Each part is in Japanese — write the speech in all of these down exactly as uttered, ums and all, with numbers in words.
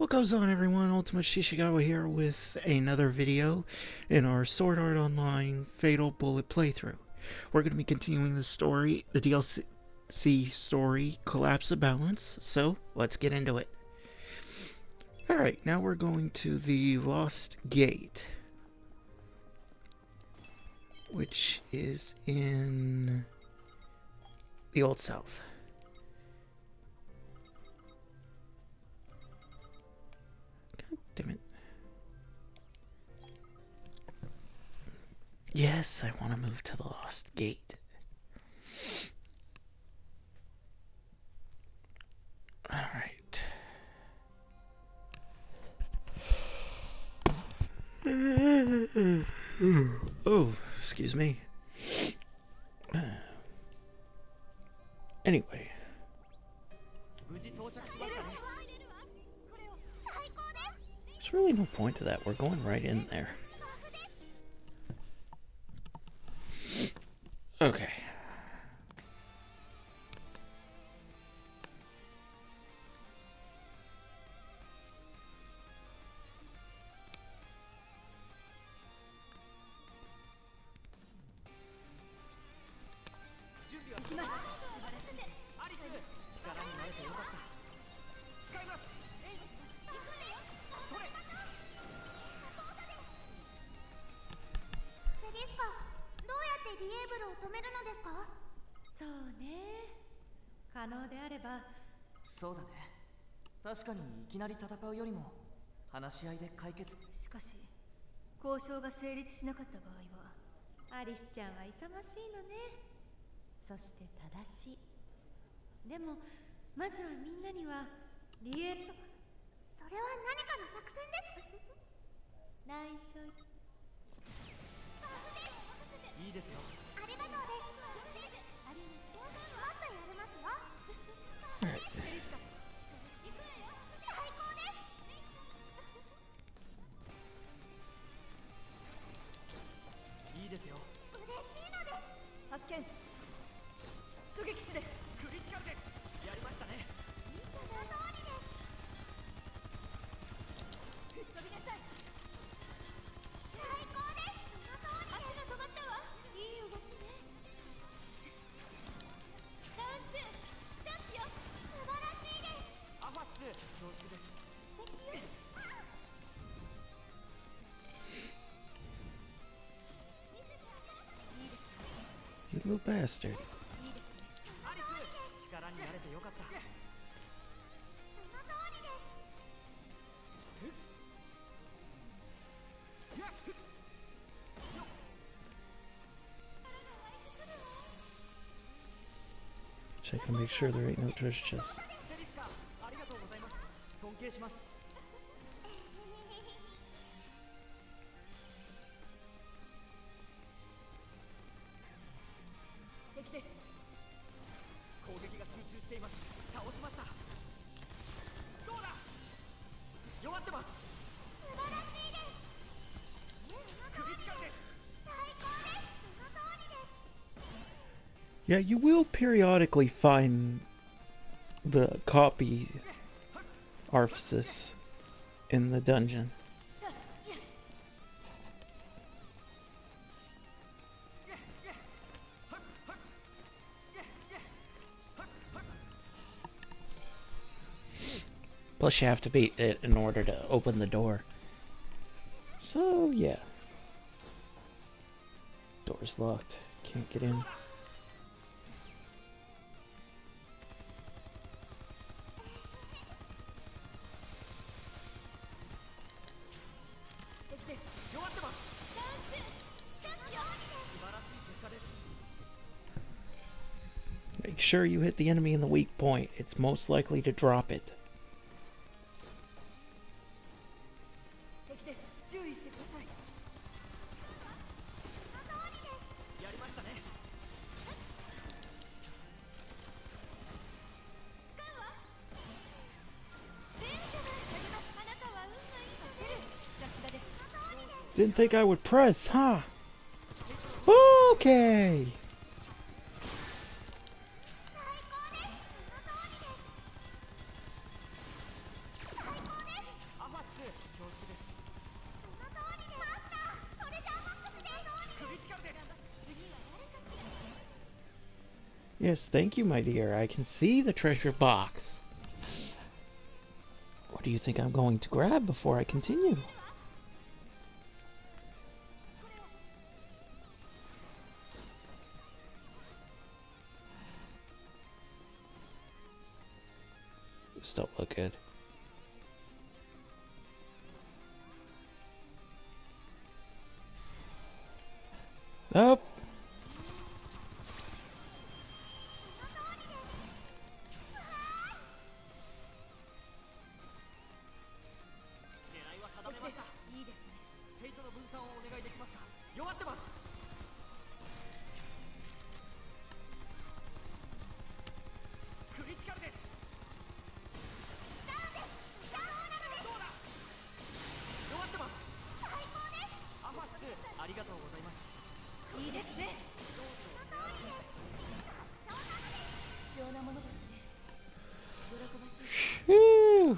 What goes on, everyone? Ultima Shishigawa here with another video in our Sword Art Online Fatal Bullet playthrough. We're going to be continuing the story, the D L C story, Collapse of Balance, so let's get into it. Alright, now we're going to the Lost Gate, which is in the Old South. Damn it. Yes, I want to move to the Lost Gate. Alright. Oh, excuse me. Anyway. There's really no point to that. We're going right in there. Okay. そうだね。確かにいきなり戦うよりも話し合いで解決。 しかし交渉が成立しなかった場合はアリスちゃんは勇ましいのね。そして正しい。でもまずはみんなにはリエそそれは何かの作戦です内緒。 いいですよ。 ありがとうです。ありもっとやれますよ。 いいですよ。 嬉しいのです。発見。狙撃手です。 クリティカルです。やりましたね。 その通りです。吹っ飛びなさい。最高です。その通りです。足が止まったわ。いい動きね。ダウン中。ジャンプよ。素晴らしいです。 アファシス恐縮です。 You little bastard. アリス、力になれてよかった。 その通りです。 Check and make sure there ain't no treasure chests. ありがとうございます。尊敬します。敵です。攻撃が集中しています。倒しました。どうだ。弱ってます。 素晴らしいです。 クリティカルです。 最高です。その通りです。 Yeah, you will periodically find the copy orifices in the dungeon. Plus, you have to beat it in order to open the door. So, yeah. Door's locked. Can't get in. Make sure you hit the enemy in the weak point. It's most likely to drop it. Didn't think I would press, huh? Okay. Yes, thank you, my dear. I can see the treasure box. What do you think I'm going to grab before I continue? Still look good. Nope. Woo!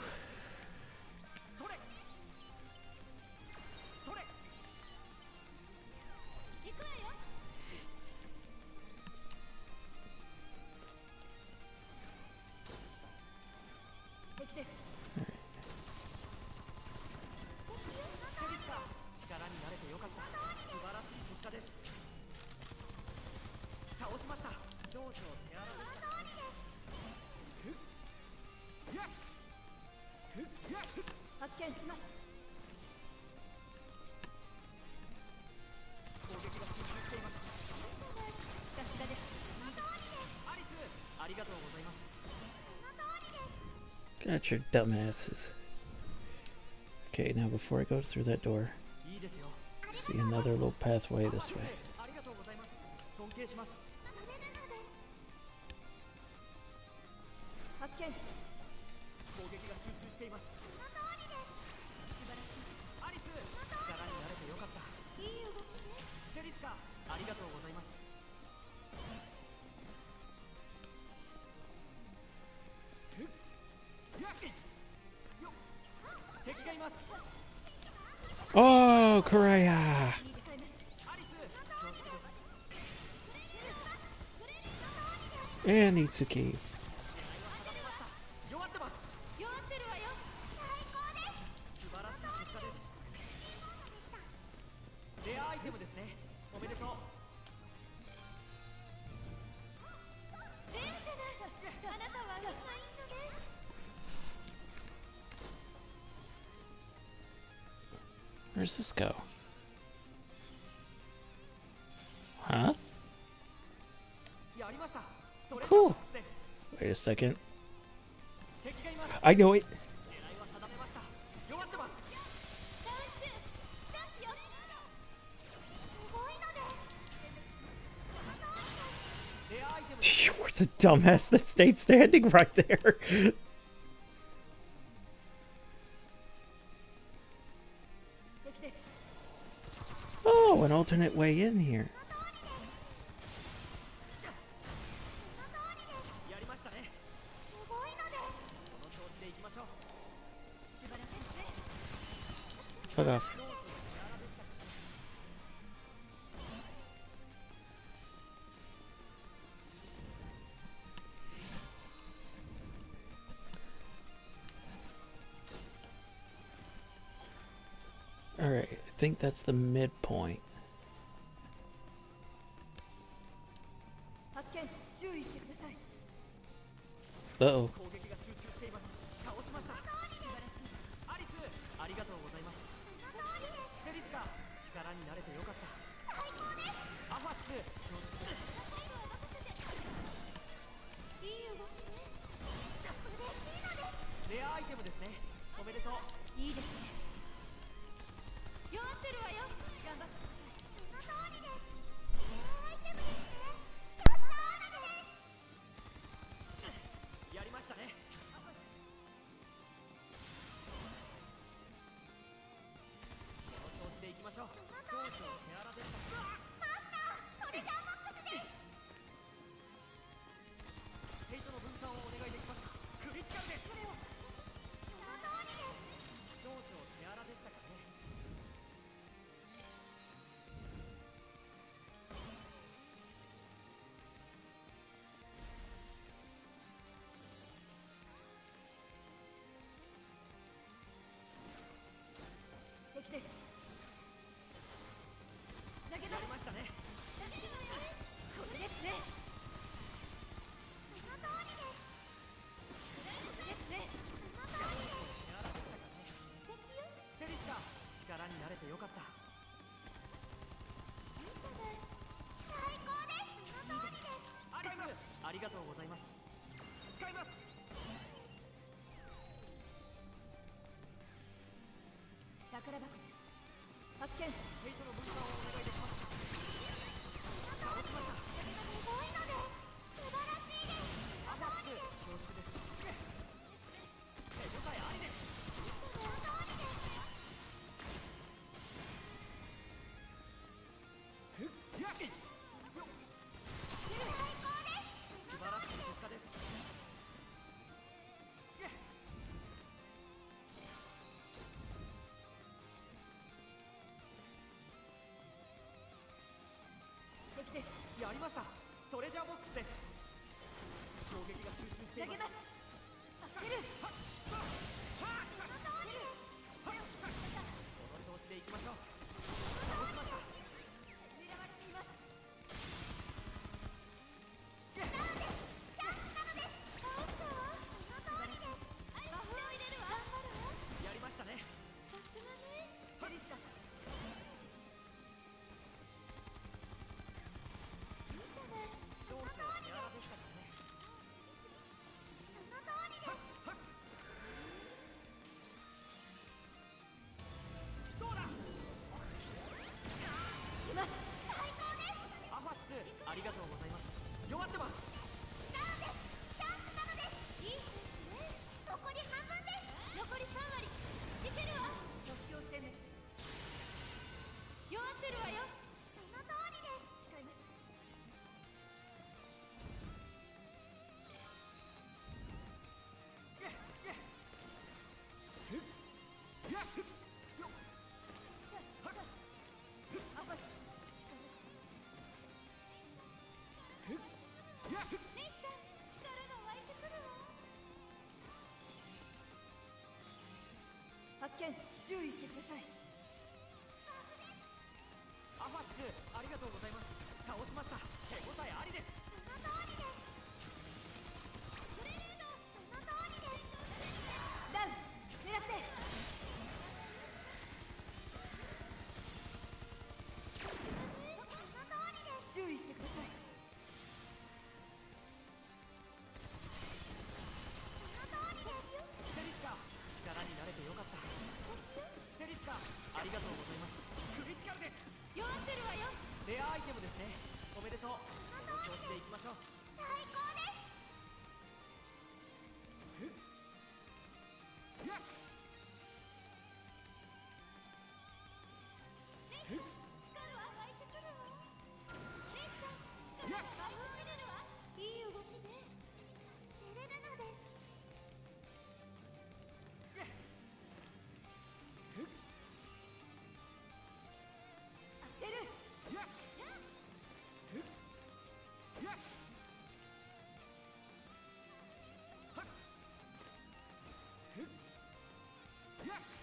Got your dumbasses. Okay, now before I go through that door, see another little pathway this way. Oh, Koraya! And Itsuki. Where's this go? Huh? Cool. Wait a second. I know it. You're the dumbass that stayed standing right there. Oh, an alternate way in here. Fuck off. Alright, I think that's the midpoint. Uh-oh. 宝箱です。発見。 フェイトの分散をお願いできます。倒しました。 すごいのです。素晴らしいです。 アファス恐縮です。手応えありです。 その通りです。 やっ最高です。 素晴らしい結果です。 敵です。 やりました。トレジャーボックスです。衝撃が集中しています。 投げます。当てる。 はっはっその通りです。 この調子でいきましょう。倒しました。 狙われています。 やっチャンスなのです。倒したわ。その通りです。魔法を入れるわ。頑張るわ。 やりましたね。 さすがね。エリスカさん。いいじゃない。 少々手荒でしたからね。 その通りです。 はっどうだ。 来ます。最高です。 アファシスありがとうございます。弱ってます。 なのです。チャンスなのです。いいですね。残り半分です。残りさん割。いけるわ。即興攻め。弱ってるわよ。その通りです。使います。 やっやっふっやっふっよっはっアファシスふっやっふっ力。レイちゃん、力が湧いてくるわ。発見。注意してください。 アファシスありがとうございます。倒しました。手応えありです。 その通りです。グレネード。その通りです。ダウン。狙って。その通りです。注意してください。その通りですよ。 セリスカ力になれてよかった。セリスカありがとうございます。クリティカルです。 弱ってるわよ。 レアアイテムですね。おめでとう。この調子でいきましょう。 最高です。 ふっやっレイちゃん、力は湧いてくるわ。レイちゃん、力が魔法を入れるわ。いい動きね。照れるのです。 やっふっ当てる。 やっふっやっはっふっやっ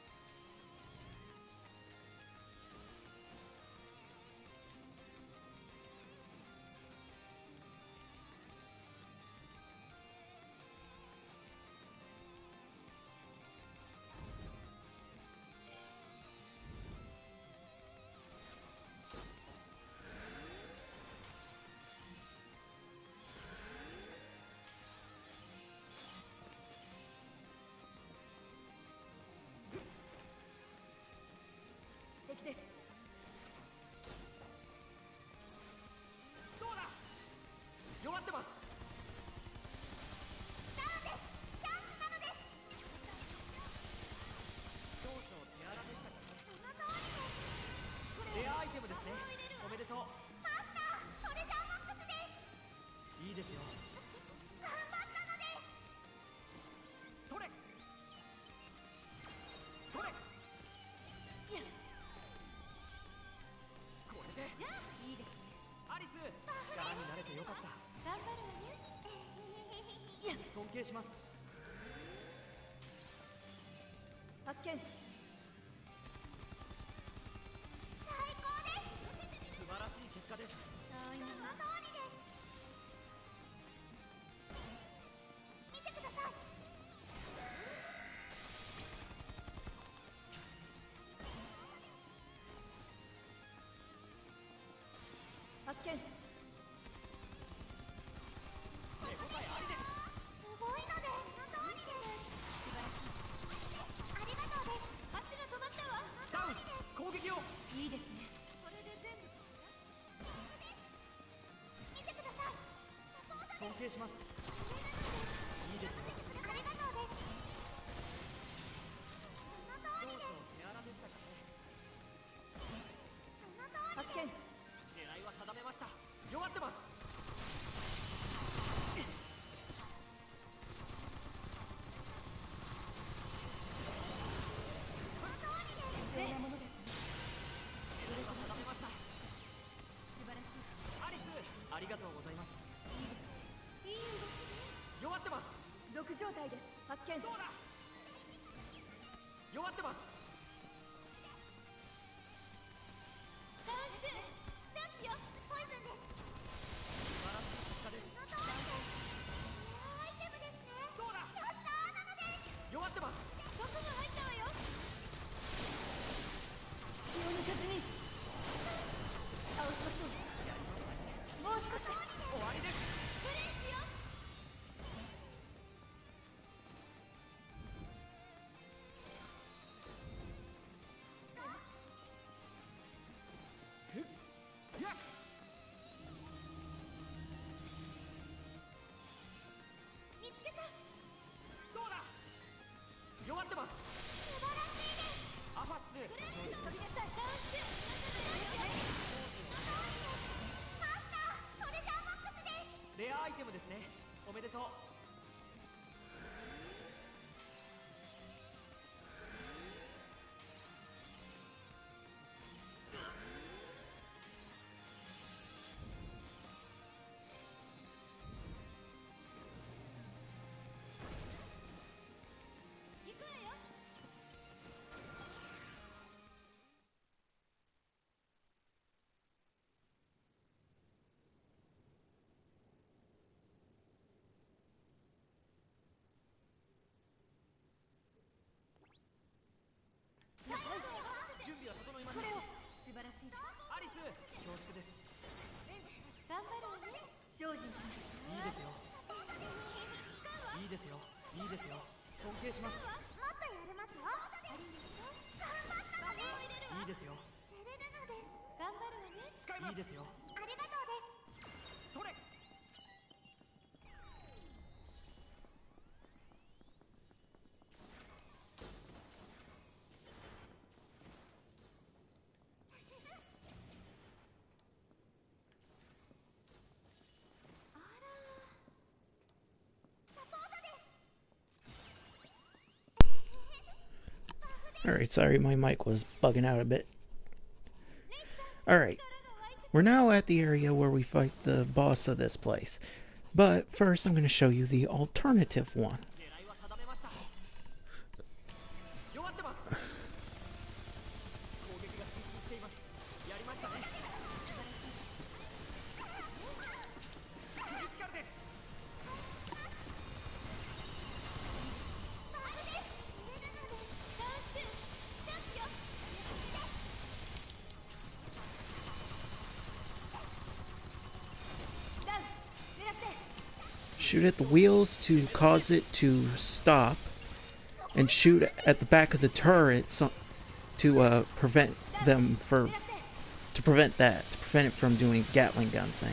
敵です。 どうだ。弱ってます。 ダウンです。チャンスなのです。 少々手荒でしたかね。 その通りです。これレアアイテムですね魔法を入れるわ。 おめでとう。 マスター、トレジャーボックスです。 いいですよ。 頑張ったのです。 それそれいや、 これでいいですね。 アリス力になれてよかった。 頑張るわね。いや、 尊敬します。 発見。最高です。 素晴らしい結果です。 そういうの。その通りです。見てください。発見。 手応えありです。 すごいのです。その通りです。素晴らしい。ありがとうです。 します。いいですよ。 ありがとうです。 少々手荒でしたかね。 その通り。 発見。 狙いは定めました。弱ってます。 必要なものですね。 狙いは定めました。 素晴らしい。 アリス、ありがとうございます。 いいです。いい動き。 弱ってます。 毒状態です。発見。 どうだ。弱ってます。 ダウン中。チャンスよ。ポイズンです。 素晴らしい結果です。 その通りです。アイテムですね。 どうだ。 やったーなのです。 弱ってます。 毒が入ったわよ。気を抜かずに倒しましょう。 やりましたね。 もう少しです。 終わりです。 プレイしよう。 やっ。 見つけた。 どうだ。弱ってます。 素晴らしいです。 アファシス。 飛びなさい。ダウン中。 マスター、トレジャーボックスです。 レアアイテムですね。おめでとう。 行くわよ。 準備は整いました。 これを。素晴らしいです。 アリス、恐縮です。 頑張ろうね。精進します。 いいですよ。いいですよ。いいですよ。尊敬します。 もっとやれますよ。頑張ったのです。 いいですよ。 やれるのです。 頑張るわね。 使います。いいですよ。 ありがとうです。 それ。 サポートです。 Alright, sorry, my mic was bugging out a bit. Alright, we're now at the area where we fight the boss of this place. But first, I'm going to show you the alternative one. 狙いは定めました。弱ってます。攻撃が集中しています。やりましたね。クリティカルです。 Shoot at the wheels to cause it to stop, and shoot at the back of the turret so, to uh, prevent them for to prevent that to prevent it from doing Gatling gun thing.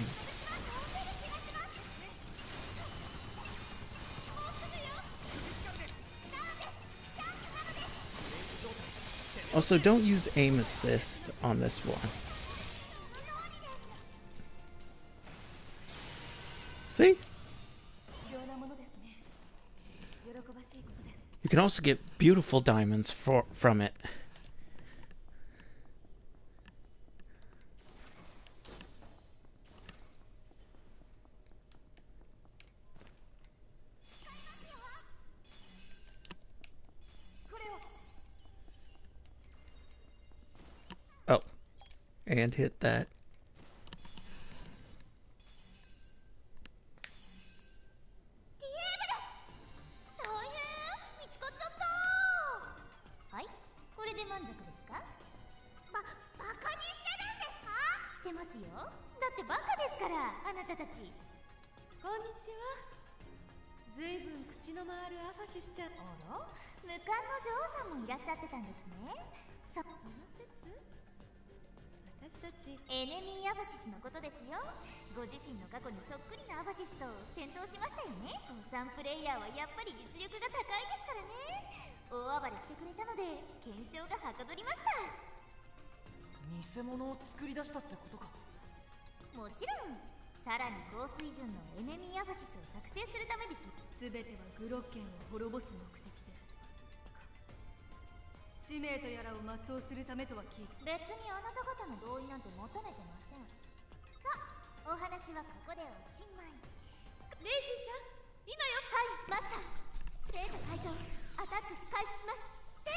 Also, don't use aim assist on this one. See? You can also get beautiful diamonds for, from it. Oh, and hit that. 口。 エネミーアバシスのことですよ。ご自身の過去にそっくりなアバシスと戦闘しましたよね。おさんプレイヤーはやっぱり実力が高いですからね。大暴れしてくれたので検証がはかどりました。 偽物を作り出したってことか。 もちろん、さらに高水準のエネミーアバシスを作成するためです。 すべてはグロッケンを滅ぼす目的で、使命とやらを全うするためとは聞いた。 別にあなた方の同意なんて求めてません。さあ、お話はここでおしまい。 レイジーちゃん、今よ。 はい、マスター。生徒会長、アタック開始します。ステ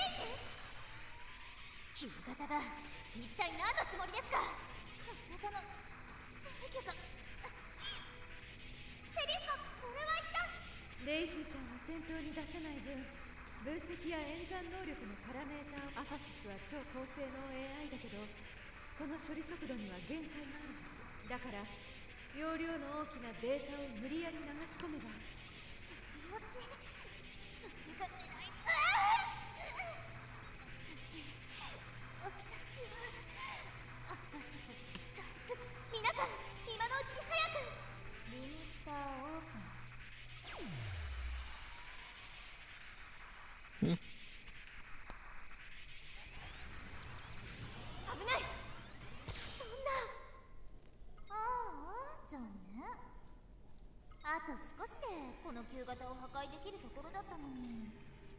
ージ旧型が一体何のつもりですか。体の制御がセリスト、これは一体。 レイジーちゃんは戦闘に出せない分、分析や演算能力のパラメーター。アファシスは超高性能 エーアイ だけど、その処理速度には限界があるんです。だから容量の大きなデータを無理やり流し込めば。 し持ちそれが狙い。私私はアファシス回復。皆さん今のうちに早く。リミッターオープン。危ない。そんな。ああ、残念。あと少しでこの旧型を破壊できるところだったのに。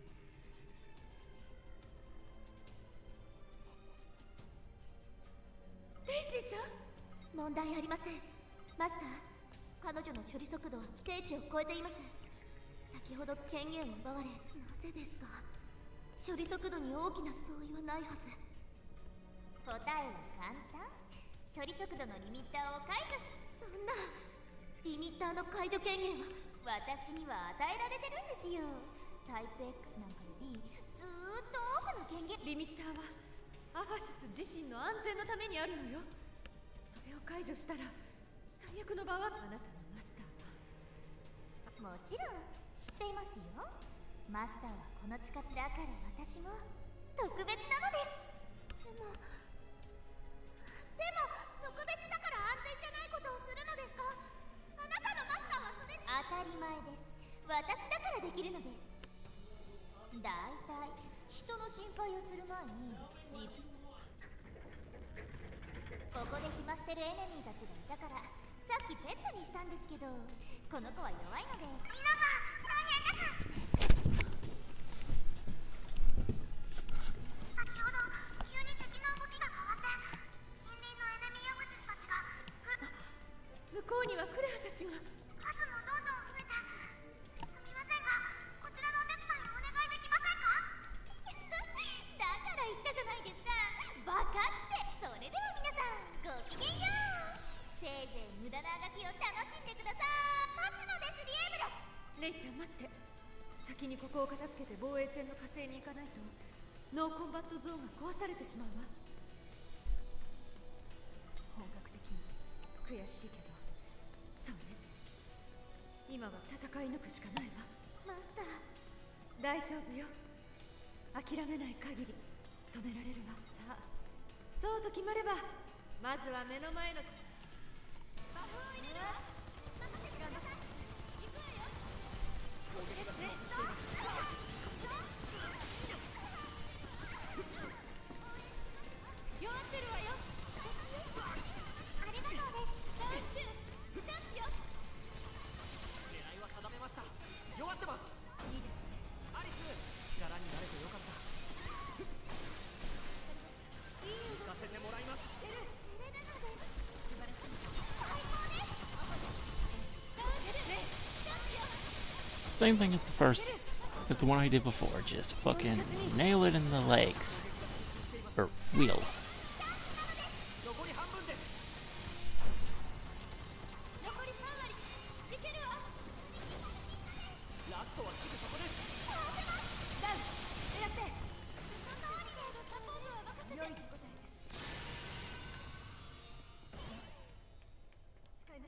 レイジーちゃん、 問題ありません。マスター、彼女の処理速度は規定値を超えています。先ほど権限を奪われ、なぜですか。処理速度に大きな相違はないはず。答えは簡単。処理速度のリミッターを解除し。そんな。リミッターの解除権限は私には与えられてるんですよ。タイプ X なんかよりずーっと多くの権限。 リミッターはアファシス自身の安全のためにあるのよ。それを解除したら最悪の場は。あなたのマスターは。 もちろん知っていますよ。マスターはこの力だから私も特別なのです。でもでも特別だから安全じゃないことをするのですか。あなたのマスターはそれ。当たり前です。私だからできるのです。だいたい人の心配をする前に自分。ここで暇してるエネミーたちがいたからさっきペットにしたんですけど、この子は弱いので。皆さん大変です。先ほど急に敵の動きが変わって近隣のエネミーアバシスたちが向こうにはクレアたちが。 数もどんどん増えて。すみませんがこちらのお手伝いをお願いできませんか。だから言ったじゃないですか、バカって。それでは皆さんごきげんよう。せいぜい無駄なあがきを楽しんでください。待つのですリエブル。 レイちゃん待って。先にここを片付けて防衛戦の火星に行かないとノーコンバットゾーンが壊されてしまうわ。本格的に悔しいけど、そうね、今は戦い抜くしかないわ。 マスター。 大丈夫よ。諦めない限り止められるわ。さあ、そうと決まればまずは目の前の。 魔法を入れるわ。任せてください。行くわよ。 攻撃が集中しています。 弱ってるわよ。 ありがとうです。 ダウン中、チャンスよ。 狙いは定めました。弱ってます。 いいですね。 アリス、力になれてよかった。行かせてもらいます。 エレナです。 素晴らしい。 最高です。 ダウン中、チャンスよ。 Same thing as the first, as the one I did before. Just fucking nail it in the legs. Or wheels. 残り半分です。 残りさん割。いけるわ。 ラストはすぐそこです。 ダウン、狙って。 そのオリレーのサポートは任せて。 良い手応えです。使います。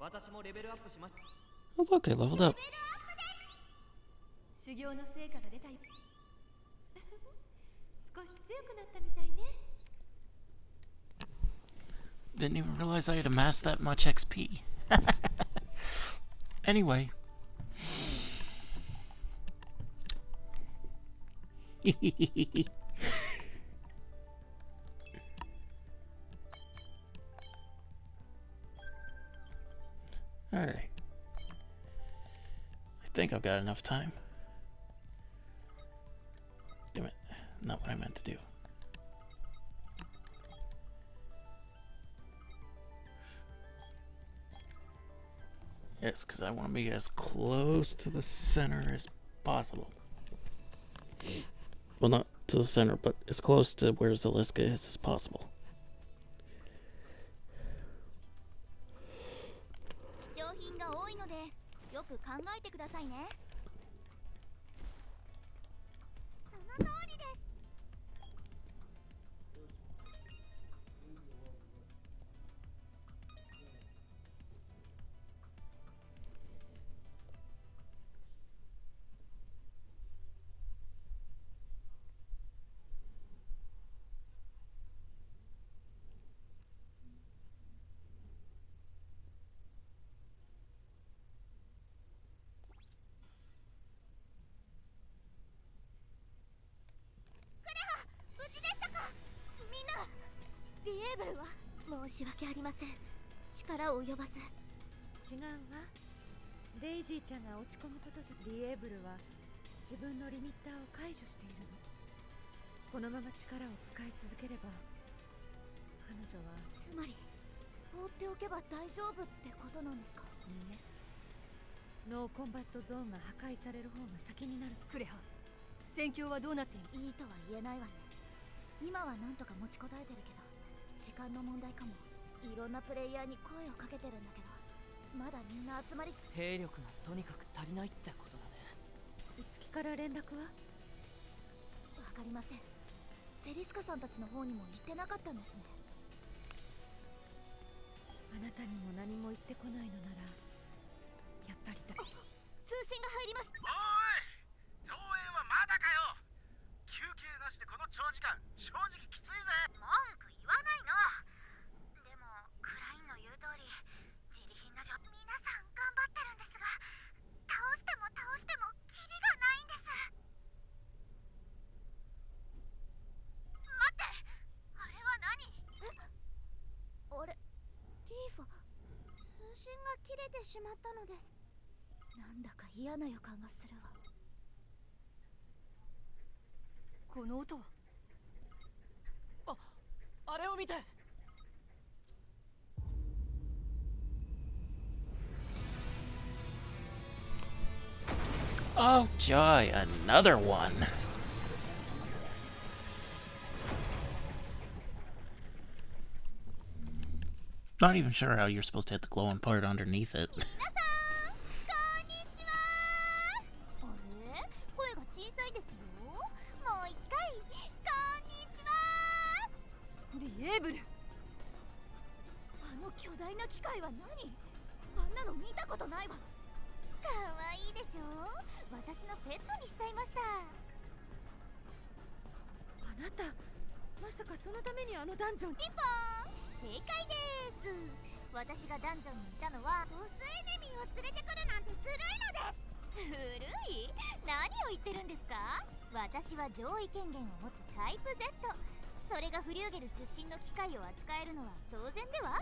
私もレベルアップしました。 Oh, look, I leveled up. 修行の成果が出たよ。少し強くなったみたいね。 Didn't even realize I had amassed that much X P. Anyway. Alright. I think I've got enough time. Damn it. Not what I meant to do. Yes, because I want to be as close to the center as possible. Well, not to the center, but as close to where Zaliska is as possible. 貴重品が多いのでよく考えてくださいね。その通りです。無事でしたかみんな。リエーブルは申し訳ありません。力を及ばず。 違うわ。デイジーちゃんが落ち込むことじゃ。リエーブルは自分のリミッターを解除しているの。このまま力を使い続ければ彼女は。 つまり放っておけば大丈夫ってことなんですか？ いいえ。ノーコンバットゾーンが破壊される方が先になる。クレハ、戦況はどうなっている？ いいとは言えないわね。今はなんとか持ちこたえてるけど時間の問題かも。いろんなプレイヤーに声をかけてるんだけどまだみんな集まり。 兵力がとにかく足りないってことだね。 いつきから連絡は？ わかりません。ゼリスカさんたちの方にも言ってなかったんですね。 あなたにも何も言ってこないのならやっぱりだ。 通信が入りました。 おい、造営はまだかよ。休憩なしでこの長時間正直きついぜ。 文句言わないの。でもクラインの言う通り自利品な状態。皆さん頑張ってるんですが倒しても倒してもキリがないんです。待って、あれは何？え？あれ、ティーファ、通信が切れてしまったのです。なんだか嫌な予感がするわ。 この音は。あ、あれを見て。 Oh joy, another one. Not even sure how you're supposed to hit the glowing part underneath it. 皆さん、こんにちは。あれ、声が小さいですよ。もう一回、こんにちは。 リエーブル、 あの巨大な機械は何？あんなの見たことないわ。かわいいでしょ。私のペットにしちゃいました。 あなたまさかそのためにあのダンジョン。 ピンポーン、正解です。私がダンジョンにいたのはボスエネミーを連れてくるなんてずるいのです。ずるい？何を言ってるんですか？私は上位権限を持つタイプ Z。 それがフリューゲル出身の機械を扱えるのは当然では？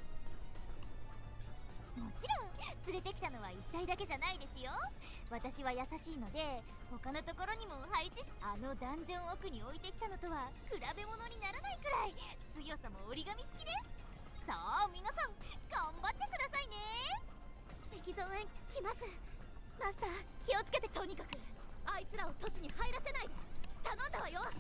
もちろん連れてきたのは一体だけじゃないですよ。私は優しいので他のところにも配置し、あのダンジョン奥に置いてきたのとは比べ物にならないくらい強さも折り紙付きです。さあ皆さん頑張ってくださいね。敵増援来ます。マスター気をつけて。とにかくあいつらを都市に入らせないで。頼んだわよ。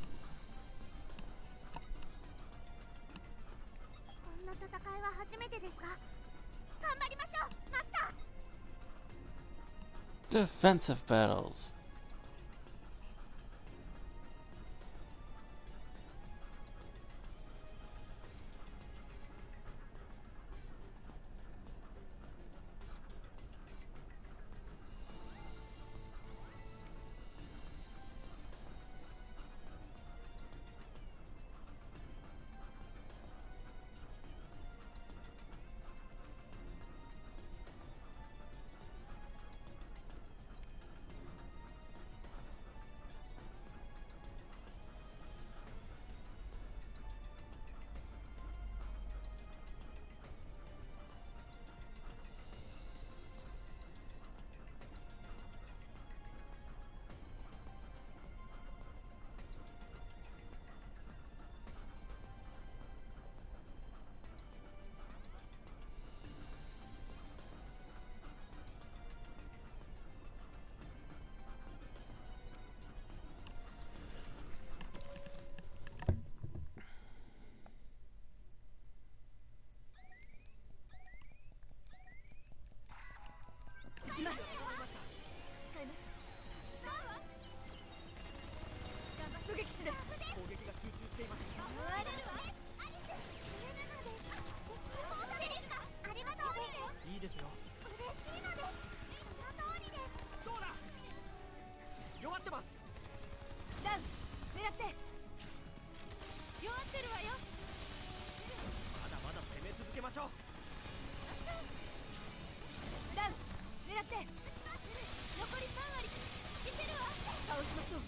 こんな戦いは初めてですが頑張りましょう、マスター。 Defensive battles. ましょう。 ダウン狙って。残りさん割いけるわ。倒しましょう。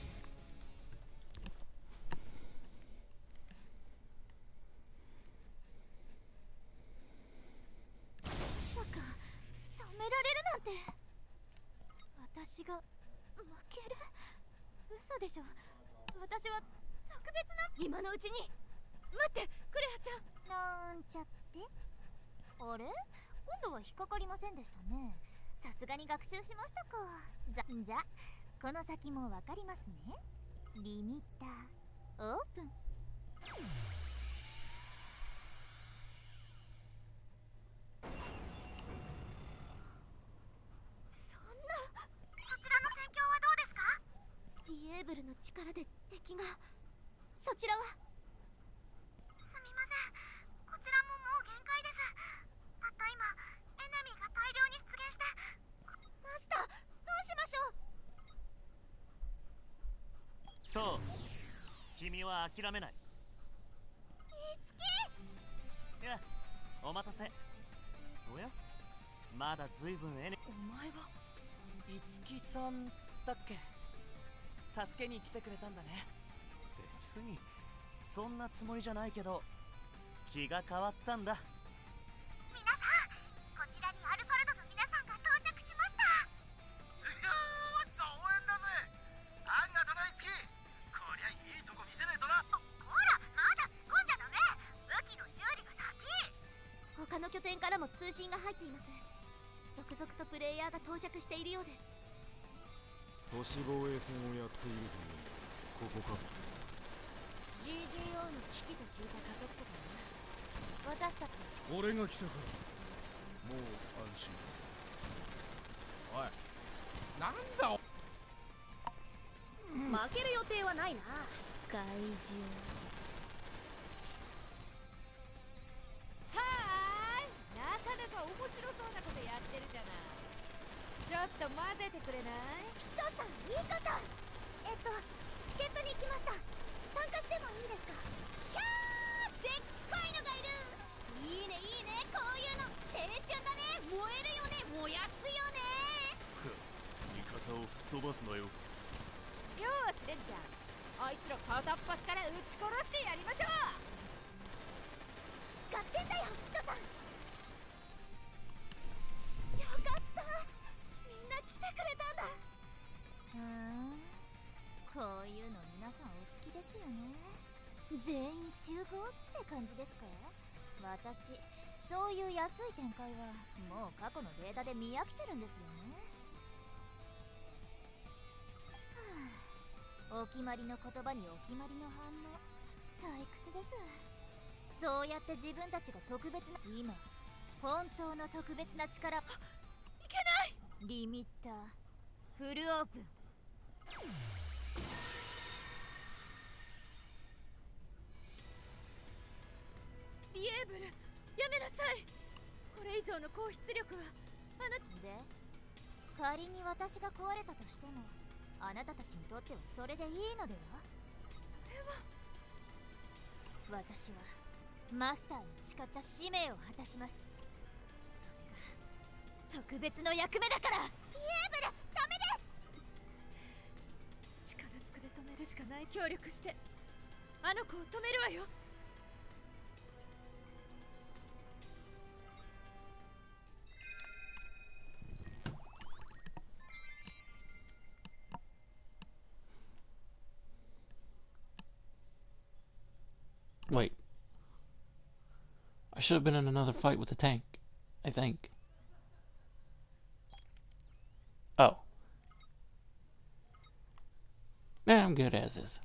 まさか止められるなんて。私が負ける？嘘でしょ。私は特別な。 今のうちに。待ってクレアちゃん。 なんちゃって。あれ、今度は引っかかりませんでしたね。さすがに学習しましたか。ざじゃこの先もわかりますね。リミッターオープン。そんな。そちらの戦況はどうですか？ディエーブルの力で敵が。そちらは。すみません、こちらももう限界です。たった今エネミーが大量に出現して。マスター、どうしましょう。 そう、君は諦めない。 いつき。 いや、お待たせ。おや、まだずいぶんエネ。 お前は。 いつきさんだっけ。助けに来てくれたんだね。別にそんなつもりじゃないけど気が変わったんだ。 皆さん、こちらにアルファルドの皆さんが到着しました。 いやー、増援だぜ。あんがたのいつき、こりゃいいとこ見せねえとな。 ほら、まだ突っ込んじゃダメ。武器の修理が先。他の拠点からも通信が入っています。続々とプレイヤーが到着しているようです。 都市防衛戦をやっているというここか。 ジージーオー の危機と聞いて駆けつけたな。私たちの。 俺が来たからもう安心だ。おい、なんだお。 負ける予定はないな。怪獣。はーい、なかなか面白そうなことやってるじゃない。ちょっと混ぜてくれない？ ピトさん、言い方。えっと助っ人に来ました。参加してもいいですか？ひゃー、でっかいのがいる。いいねいいね、こういうの青春だね。燃えるよね、燃やすよね。 味方を吹っ飛ばすなよ。 よーしレンちゃん、あいつら片っ端から撃ち殺してやりましょう。 合点だよピトさん。よかった、みんな来てくれたんだ。ふーん、こういうの皆さんお好きですよね。全員集合って感じですか？私、そういう安い展開はもう過去のデータで見飽きてるんですよね。はあ、お決まりの言葉にお決まりの反応、退屈です。そうやって自分たちが特別な、今本当の特別な力。いけない。リミッターフルオープン。 ディエーブル、やめなさい。これ以上の高出力はあなたで、仮に私が壊れたとしてもあなたたちにとってはそれでいいのでは？それは、私はマスターに誓った使命を果たします。それが特別の役目だから。ディエーブル、ダメです。 力ずくで止めるしかない。協力してあの子を止めるわよ。 Wait. I should have been in another fight with the tank, I think. Oh. Nah, I'm good as is.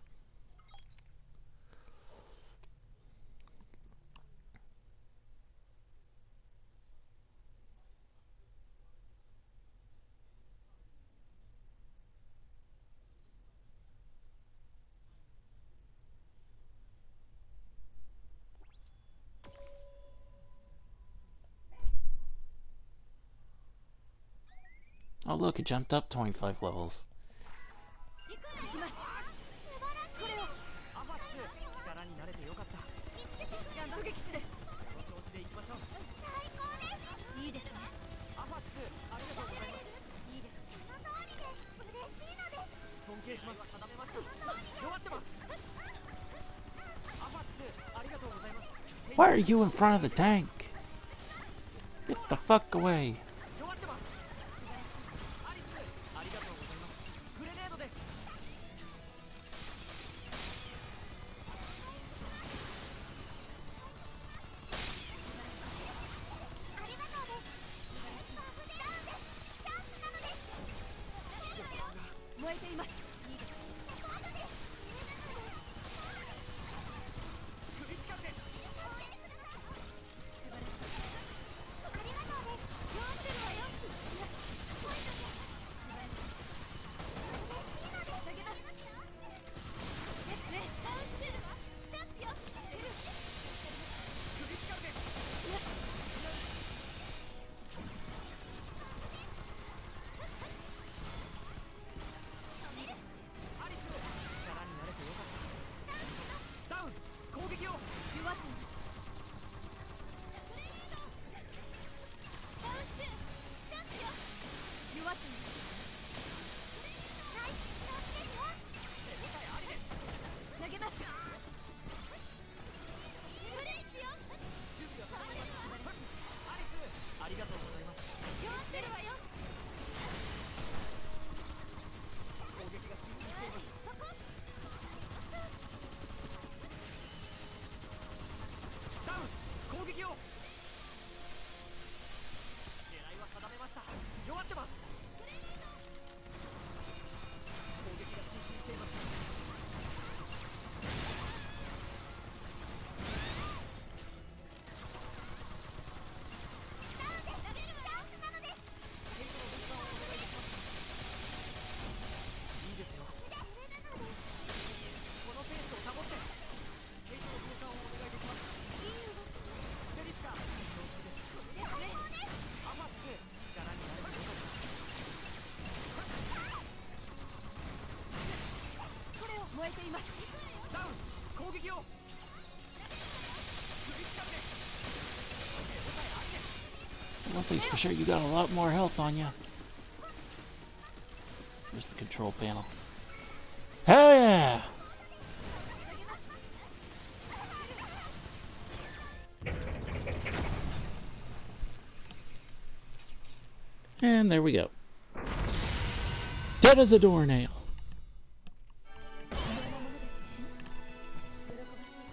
Oh look, it jumped up twenty-five levels. アファッシュ、力になれてよかった。 突撃して。 この調子で行きましょう。 Why are you in front of the tank? Get the fuck away. 弱ってます。アリス、ありがとうございます。グレネードです。 ありがとうです。パフでダウンです。チャンスなのです。 燃えています。 パートです。 首近くです。 ありがとうです。弱ってるわよ。ポイントです。嬉しいのです。投げます。ですね。ダウンしてるわ。チャンスよ。 首近くです。アリス、力になれてよかった。ダウン、攻撃を。 弱っています。 ダウン中。チャンスよ。 弱っています。 ナイスチャンスですよ。 手応えありです。 投げます。 無理ですよ。 準備は整いました。アリス、ありがとうございます。 弱ってるわよ。 攻撃が進行しています。 そこ。 ダウン、攻撃を。狙いは定めました。弱ってます。攻撃が進行しています。 ダウンです。チャンスなのです。 ヘイトの分散をお願いします。いいですよ。このペースを保って。ヘイトの分散をお願いできます。セリスカ、恐縮です。アマスク、力になればよかった。 これを燃えています。 ダウン、攻撃を。首近くです。手応えありです。 One thing's for sure, you got a lot more health on you. There's the control panel. Hell yeah! And there we go. Dead as a doornail. 喜ばしいことです。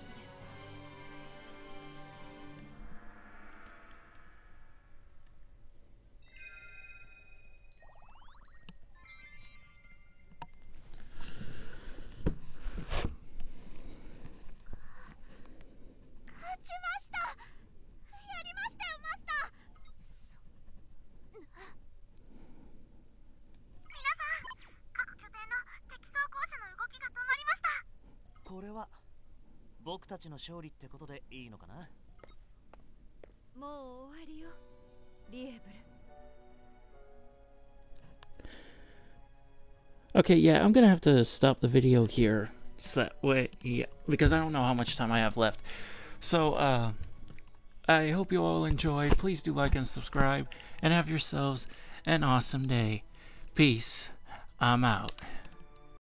勝ちました。やりましたよ、マスター。皆さん、各拠点の敵装甲車の動きが止まりました。 これは僕たちの勝利ってことでいいのかな。 もう終わりよ、リエブル。 Okay, yeah, I'm gonna have to stop the video here. So that way, yeah, because I don't know how much time I have left. So, uh, I hope you all enjoyed. Please do like and subscribe, and have yourselves an awesome day. Peace. I'm out.